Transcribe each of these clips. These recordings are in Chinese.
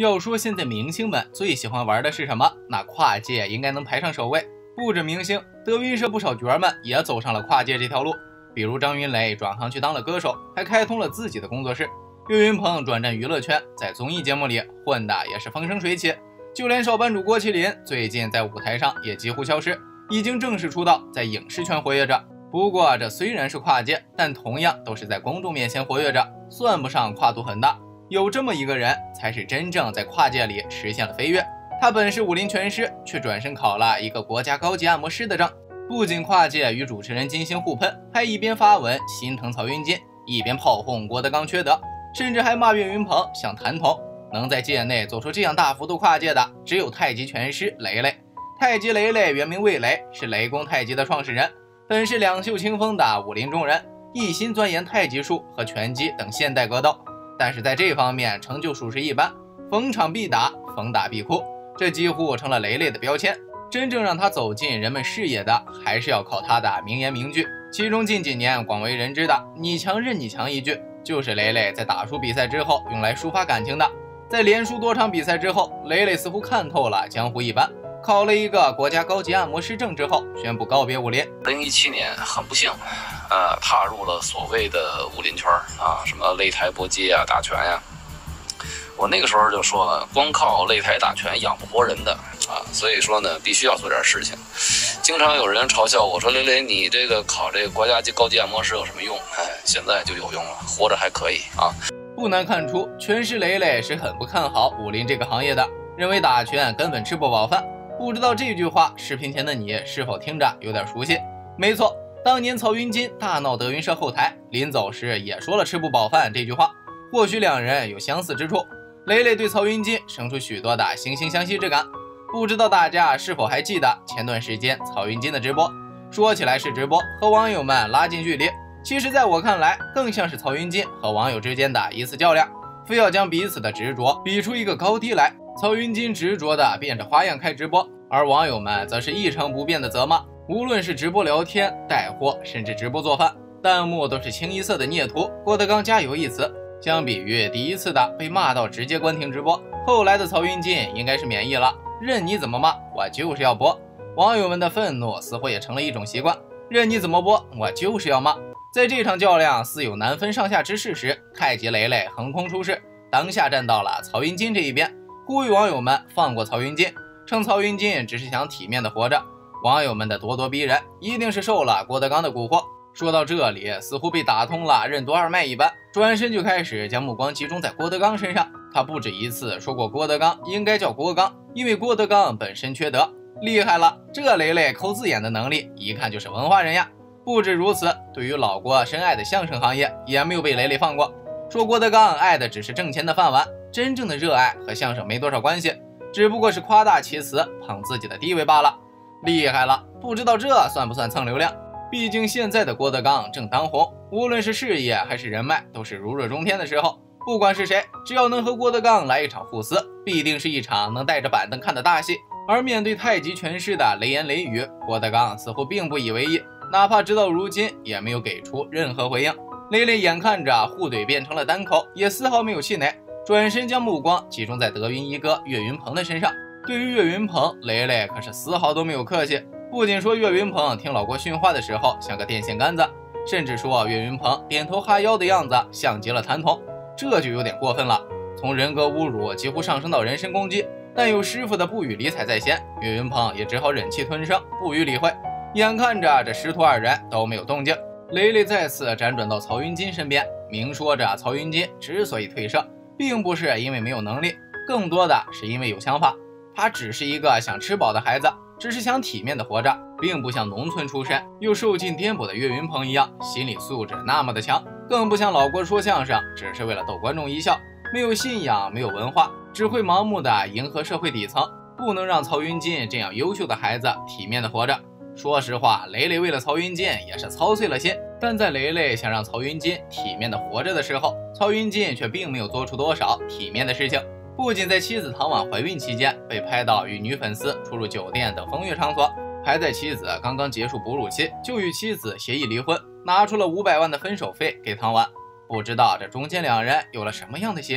要说现在明星们最喜欢玩的是什么，那跨界应该能排上首位。不止明星，德云社不少角儿们也走上了跨界这条路。比如张云雷转行去当了歌手，还开通了自己的工作室；岳云鹏转战娱乐圈，在综艺节目里混的也是风生水起。就连少班主郭麒麟最近在舞台上也几乎消失，已经正式出道，在影视圈活跃着。不过这虽然是跨界，但同样都是在公众面前活跃着，算不上跨度很大。有这么一个人，才是真正在跨界里实现了飞跃。他本是武林拳师，却转身考了一个国家高级按摩师的证。不仅跨界与主持人金星互喷，还一边发文心疼曹云金，一边炮轰郭德纲缺德，甚至还骂岳云鹏像谭童。能在界内做出这样大幅度跨界的，只有太极拳师雷雷。太极雷雷原名魏雷，是雷公太极的创始人，本是两袖清风的武林中人，一心钻研太极术和拳击等现代格斗。但是在这方面成就属实一般，逢场必打，逢打必哭，这几乎成了雷雷的标签。真正让他走进人们视野的，还是要靠他的名言名句。其中近几年广为人知的“你强任你强”一句，就是雷雷在打输比赛之后用来抒发感情的。在连输多场比赛之后，雷雷似乎看透了江湖一般，考了一个国家高级按摩师证之后，宣布告别武林。 2017年很不幸，踏入了所谓的武林圈啊，什么擂台搏击啊、打拳呀。我那个时候就说了，光靠擂台打拳养不活人的啊，所以说呢，必须要做点事情。经常有人嘲笑我说：“雷雷，你这个考这个国家级高级按摩师有什么用？”现在就有用了，活着还可以啊。 不难看出，拳师雷雷是很不看好武林这个行业的，认为打拳根本吃不饱饭。不知道这句话视频前的你是否听着有点熟悉？没错，当年曹云金大闹德云社后台，临走时也说了吃不饱饭这句话，或许两人有相似之处。雷雷对曹云金生出许多的惺惺相惜之感。不知道大家是否还记得前段时间曹云金的直播？说起来是直播，和网友们拉近距离，其实在我看来更像是曹云金和网友之间的一次较量，非要将彼此的执着比出一个高低来。曹云金执着的变着花样开直播，而网友们则是一成不变的责骂。无论是直播聊天、带货，甚至直播做饭，弹幕都是清一色的孽徒，郭德纲加油一词。相比于第一次的被骂到直接关停直播，后来的曹云金应该是免疫了，任你怎么骂，我就是要播。网友们的愤怒似乎也成了一种习惯，任你怎么播，我就是要骂。在这场较量似有难分上下之势时，太极雷雷横空出世，当下站到了曹云金这一边，呼吁网友们放过曹云金，称曹云金只是想体面的活着。网友们的咄咄逼人，一定是受了郭德纲的蛊惑。说到这里，似乎被打通了任督二脉一般，转身就开始将目光集中在郭德纲身上。他不止一次说过郭德纲应该叫郭刚，因为郭德纲本身缺德。厉害了，这雷雷抠字眼的能力，一看就是文化人呀。不止如此，对于老郭深爱的相声行业，也没有被雷雷放过。说郭德纲爱的只是挣钱的饭碗，真正的热爱和相声没多少关系，只不过是夸大其词，捧自己的地位罢了。厉害了，不知道这算不算蹭流量？毕竟现在的郭德纲正当红，无论是事业还是人脉，都是如日中天的时候。不管是谁，只要能和郭德纲来一场互撕，必定是一场能带着板凳看的大戏。而面对太极拳师的雷言雷语，郭德纲似乎并不以为意，哪怕直到如今也没有给出任何回应。雷雷眼看着互怼变成了单口，也丝毫没有气馁，转身将目光集中在德云一哥岳云鹏的身上。对于岳云鹏，雷雷可是丝毫都没有客气，不仅说岳云鹏听老郭训话的时候像个电线杆子，甚至说岳云鹏点头哈腰的样子像极了谭童，这就有点过分了。从人格侮辱几乎上升到人身攻击，但有师傅的不予理睬在先，岳云鹏也只好忍气吞声，不予理会。眼看着这师徒二人都没有动静，雷雷再次辗转到曹云金身边，明说着曹云金之所以退社，并不是因为没有能力，更多的是因为有想法。他只是一个想吃饱的孩子，只是想体面的活着，并不像农村出身又受尽颠簸的岳云鹏一样心理素质那么的强，更不像老郭说相声只是为了逗观众一笑，没有信仰，没有文化，只会盲目的迎合社会底层。不能让曹云金这样优秀的孩子体面的活着。说实话，雷雷为了曹云金也是操碎了心，但在雷雷想让曹云金体面的活着的时候，曹云金却并没有做出多少体面的事情。不仅在妻子唐婉怀孕期间被拍到与女粉丝出入酒店等风月场所，还在妻子刚刚结束哺乳期就与妻子协议离婚，拿出了500万的分手费给唐婉。不知道这中间两人有了什么样的协议，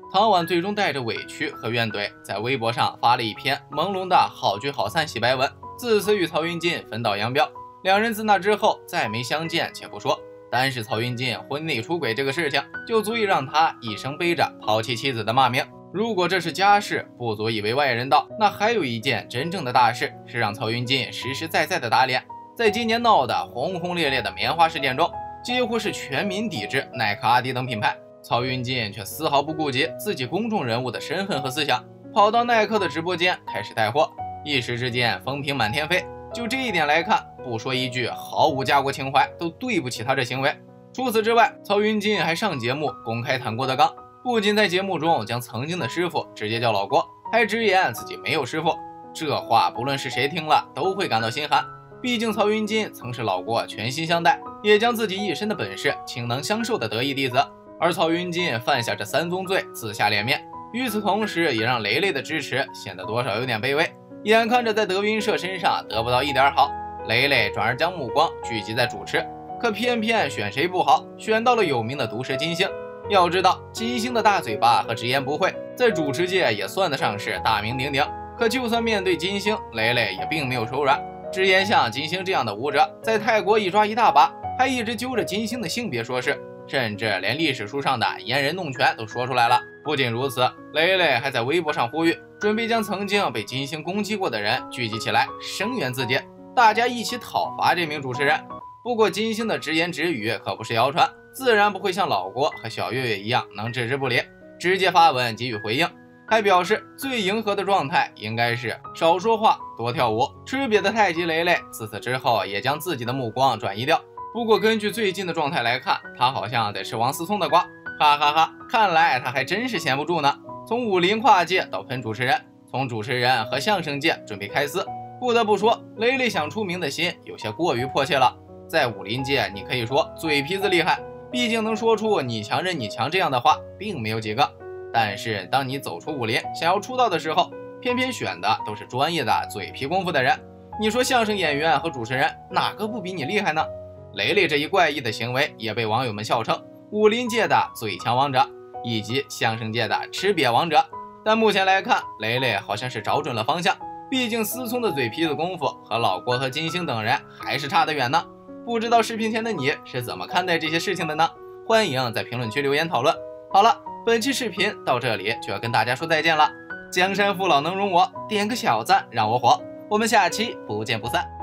唐婉最终带着委屈和怨怼，在微博上发了一篇朦胧的好聚好散洗白文，自此与曹云金分道扬镳。两人自那之后再没相见且不说，单是曹云金婚内出轨这个事情，就足以让他一生背着抛弃妻子的骂名。如果这是家事，不足以为外人道，那还有一件真正的大事，是让曹云金实实在在的打脸。在今年闹得轰轰烈烈的棉花事件中，几乎是全民抵制耐克、阿迪等品牌，曹云金却丝毫不顾及自己公众人物的身份和思想，跑到耐克的直播间开始带货，一时之间风评满天飞。就这一点来看，不说一句毫无家国情怀，都对不起他这行为。除此之外，曹云金还上节目公开谈郭德纲，不仅在节目中将曾经的师傅直接叫老郭，还直言自己没有师傅。这话不论是谁听了都会感到心寒，毕竟曹云金曾是老郭全心相待，也将自己一身的本事倾囊相授的得意弟子。而曹云金犯下这3宗罪，自下脸面，与此同时也让雷雷的支持显得多少有点卑微。眼看着在德云社身上得不到一点好，雷雷转而将目光聚集在主持，可偏偏选谁不好，选到了有名的毒舌金星。要知道金星的大嘴巴和直言不讳，在主持界也算得上是大名鼎鼎。可就算面对金星，雷雷也并没有手软。直言像金星这样的舞者，在泰国一抓一大把，还一直揪着金星的性别说事，甚至连历史书上的阉人弄权都说出来了。不仅如此，雷雷还在微博上呼吁，准备将曾经被金星攻击过的人聚集起来，声援自己，大家一起讨伐这名主持人。不过金星的直言直语可不是谣传，自然不会像老郭和小岳岳一样能置之不理，直接发文给予回应，还表示最迎合的状态应该是少说话多跳舞。吃瘪的太极雷雷自此之后也将自己的目光转移掉，不过根据最近的状态来看，他好像在吃王思聪的瓜，哈哈哈，看来他还真是闲不住呢。从武林跨界到喷主持人，从主持人和相声界准备开撕，不得不说雷雷想出名的心有些过于迫切了。在武林界，你可以说嘴皮子厉害，毕竟能说出你强任你强这样的话并没有几个，但是当你走出武林想要出道的时候，偏偏选的都是专业的嘴皮功夫的人。你说相声演员和主持人哪个不比你厉害呢？雷雷这一怪异的行为也被网友们笑称武林界的最强王者，以及相声界的吃瘪王者。但目前来看，雷雷好像是找准了方向，毕竟思聪的嘴皮子功夫和老郭和金星等人还是差得远呢。不知道视频前的你是怎么看待这些事情的呢？欢迎在评论区留言讨论。好了，本期视频到这里就要跟大家说再见了。江山父老能容我，点个小赞让我火，我们下期不见不散。